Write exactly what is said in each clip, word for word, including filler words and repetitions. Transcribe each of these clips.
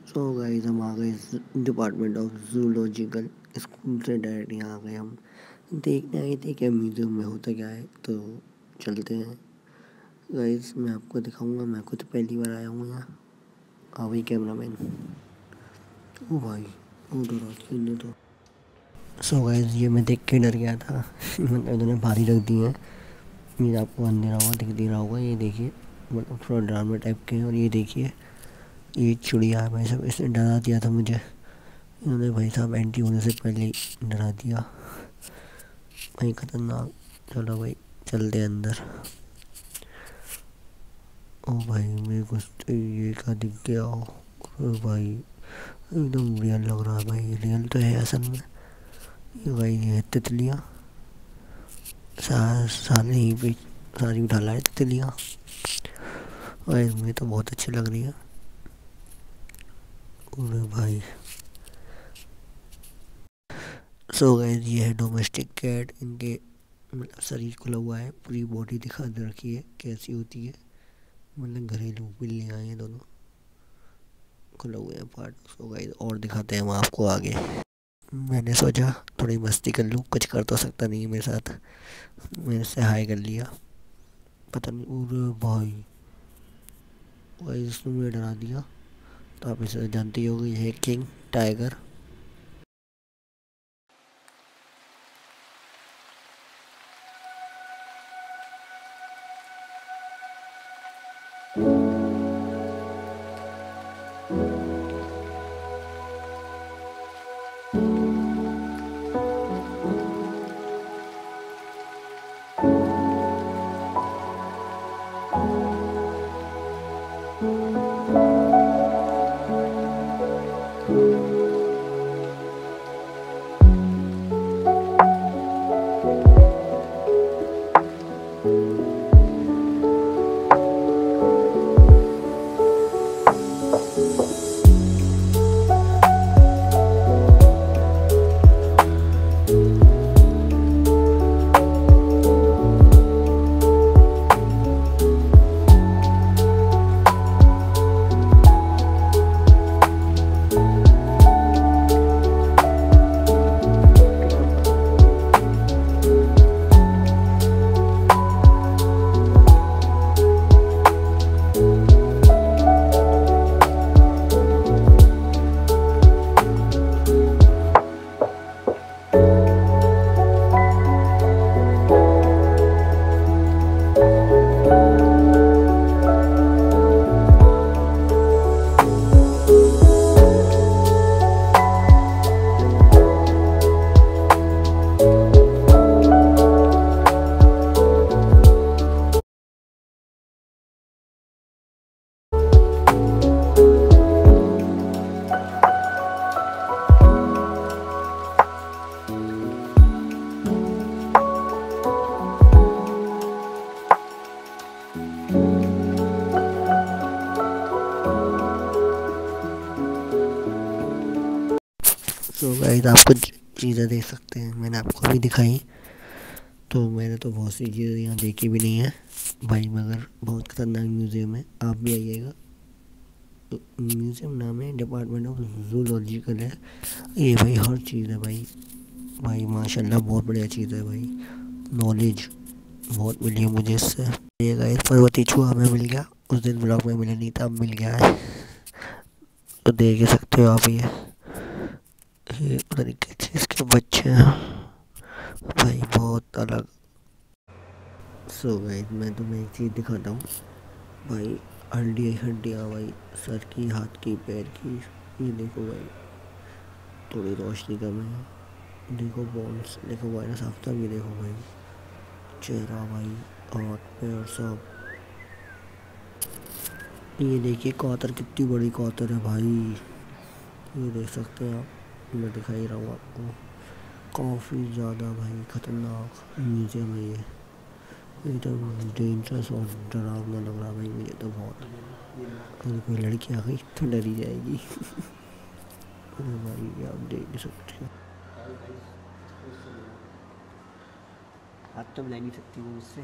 So guys हम आ गए डिपार्टमेंट ऑफ जूलॉजिकल स्कूल से डायरेक्ट यहाँ आ गए। हम देखने आए थे क्या म्यूज़ियम में होता क्या है, तो चलते हैं गाइस। मैं आपको दिखाऊंगा, मैं खुद पहली बार आया हूँ यहाँ। हाँ भाई कैमरा मैन। ओ भाई ओ तो रात ने तो। सो गाइस ये मैं देख के डर गया था मतलब इन्होंने भारी रख दी है। ये आपको अंधेरा हुआ दिख दे रहा होगा, ये देखिए मतलब थोड़ा ड्रामा टाइप के। और ये देखिए ये चिड़िया है भाई साहब, इसने डरा दिया था मुझे। इन्होंने भाई साहब एंट्री होने से पहले ही डरा दिया भाई, खतरनाक। चलो भाई चलते अंदर। ओ भाई मेरे को तो ये का दिख गया। ओ भाई एकदम रियल लग रहा है भाई, रियल तो है असल में। ये भाई ये है तितलियाँ, सा, सारे ही पे सारी उठा ला है तितलियाँ। और मुझे तो बहुत अच्छी लग रही है। अरे भाई सो गाइस ये है डोमेस्टिक कैट। इनके मतलब शरीर खुला हुआ है, पूरी बॉडी दिखा दे रखी है कैसी होती है। मतलब घरेलू बिल्लियाँ हैं दोनों, खुला हुआ है पार्ट। सो गाइस और दिखाते हैं हम आपको आगे। मैंने सोचा थोड़ी मस्ती कर लूँ, कुछ कर तो सकता नहीं है मेरे साथ। मैंने से हाय कर लिया, पता नहीं। और भाई भाई इसने मुझे डरा दिया। तो आप इसे जानती होगी, ये है किंग टाइगर। सो गाइस आप कुछ चीज़ें देख सकते हैं, मैंने आपको अभी दिखाई। तो मैंने तो बहुत सी चीज़ें यहाँ देखी भी नहीं है भाई, मगर बहुत खतरनाक म्यूज़ियम है, आप भी आइएगा। तो म्यूज़ियम नाम है डिपार्टमेंट ऑफ जूलॉजिकल है। ये भाई हर चीज़ है भाई। भाई माशाल्लाह बहुत बढ़िया चीज़ है भाई, नॉलेज बहुत मिली है मुझे इससे। ये गाइस पर्वती चूहा हमें मिल गया, उस दिन ब्लॉग में मिला नहीं था, अब मिल गया है। तो देख ही सकते हो आप। ये ये पता नहीं किस चीज़ के बच्चे हैं भाई, बहुत अलग। सो गाइस मैं तुम्हें एक चीज़ दिखाता हूँ भाई, हड्डियाँ हड्डियाँ भाई, सर की, हाथ की, पैर की। ये देखो भाई, थोड़ी रोशनी कम है। देखो बोन्स, देखो वायरस आफ्ताब, ये देखो भाई चेहरा भाई, हाथ पैर सब। ये देखिए कौतर, कितनी बड़ी कौतर है भाई, ये देख सकते हैं आप। मैं दिखा ही रहा हूँ आपको, काफ़ी ज़्यादा भाई खतरनाक म्यूज़ियम है ये। एकदम डेंजरस और डरावना लग रहा भाई मुझे तो बहुत। अगर कोई लड़की आ गई तो डर ही जाएगी अरे भाई आप देख नहीं सकते, हाथ तो मिला नहीं सकती वो मुझसे।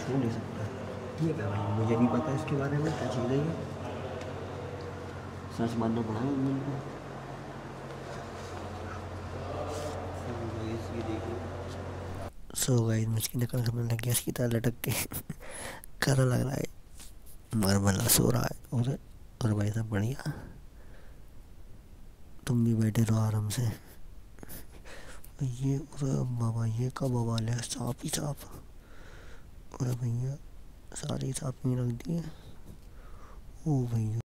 छू नहीं सकता। ठीक है भाई, मुझे नहीं पता इसके बारे में क्या चीज़ है ये, सच मानना पड़ा मम्मी को। ये देखो, सो गाइस मुझकी नकल करने लग गया इसकी तरह लटक के खरा लग रहा है, मगर भला सो रहा है। और और भाई साहब बढ़िया, तुम भी बैठे रहो आराम से। ये अरे बाबा, ये कब बवाल है, सांप ही सांप। अरे भैया सारे सांप में रख दिए। ओ भैया,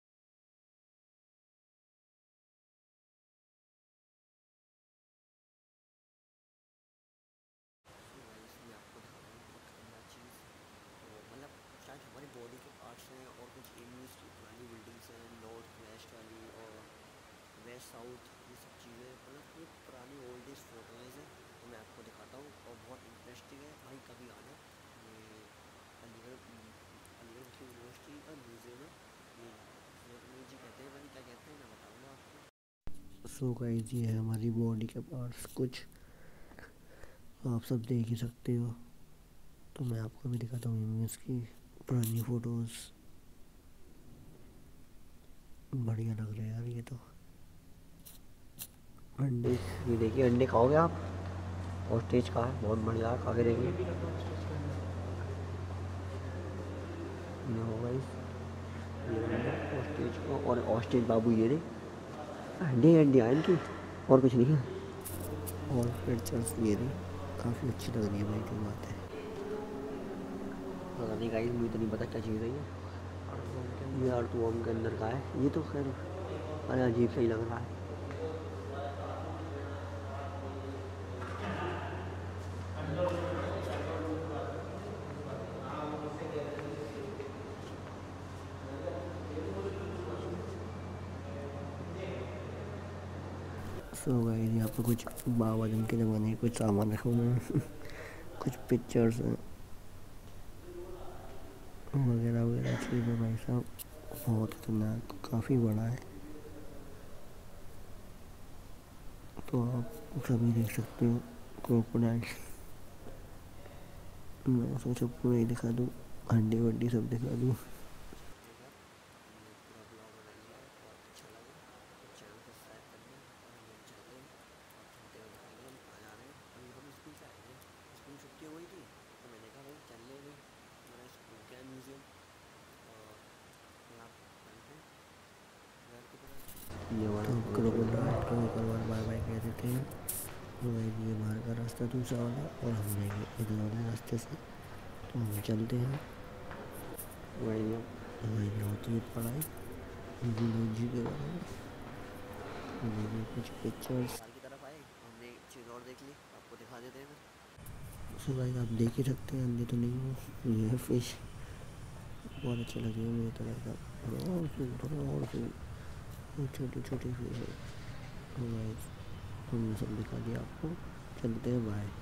मतलब शायद हमारी बॉडी के पार्ट्स हैं और कुछ एम्यूज की पुरानी बिल्डिंग्स हैं, नॉर्थ वेस्ट वाली और वेस्ट साउथ, ये सब चीज़ें मतलब ये पुरानी ओल्ड एज फोटोज़ हैं। तो मैं आपको दिखाता हूँ और बहुत इंटरेस्टिंग है भाई, कभी आना। ये अलीगढ़ अलीगढ़ मुस्लिम यूनिवर्सिटी का म्यूज़ियम है, ये फोटो जी कहते हैं, मैंने क्या कहते हैं मैं बताऊँगा आपको। सो गाइस ये है हमारी बॉडी के पार्ट्स कुछ, आप सब देख ही सकते हो। तो मैं आपको भी दिखाता हूँ इसकी पुरानी फ़ोटोज़, बढ़िया लग रहे हैं यार ये तो। अंडे, ये देखिए अंडे खाओगे आप, ऑस्ट्रिच का है, बहुत बढ़िया, खा के देखिए। ये होगा इस ऑस्ट्रिच को, और ऑस्ट्रिच बाबू ये रे अंडे अंडे आए इनकी, और कुछ नहीं है। और पिक्चर्स ये रही, काफ़ी अच्छी लग रही है भाई, की बात है। पता नहीं गाइस, मुझे तो नहीं पता क्या चीज़ है ये, ये आर्थवॉर्म के अंदर का है ये तो, खैर अरे अजीब सही लग रहा है। सो गाइस यहाँ पर कुछ बाबा आजम के ज़माने के कुछ सामान रखे हुए हैं कुछ पिक्चर्स हैं वगैरह वगैरह चीज़ें भाई साहब, बहुत खतरनाक, काफ़ी बड़ा है। तो आप सभी देख सकते हो क्रोकोडाइल। मैं सोचा पूरा ही दिखा दूँ, हड्डी वड्डी सब दिखा दूँ। छुट्टी हुई थी तो मैंने कहा भाई चल ले गए, मेरा स्कूल का म्यूज़ियम ये वाला क्रोकोडाइल को ऊपर बार बार बार कह देते हैं। तो ये बाहर का रास्ता दूसरा वाला और हम जाएंगे इधर वाले रास्ते से, तो हम चलते हैं। वही वही होती है पढ़ाई जूलॉजी के बारे में, ये कुछ पिक्चर्स की तरफ आए, हमने एक चीज़ और देख ली, आपको दिखा देते हैं। सो गाइस आप देख ही सकते हैं, अंधे तो नहीं हो, ये है फिश, बहुत अच्छे लगे मुझे तो लगा, और फिर थोड़ा और फिर छोटी छोटी फिश है। गाइस हमने सब दिखा दिया आपको, चलते हैं बाय।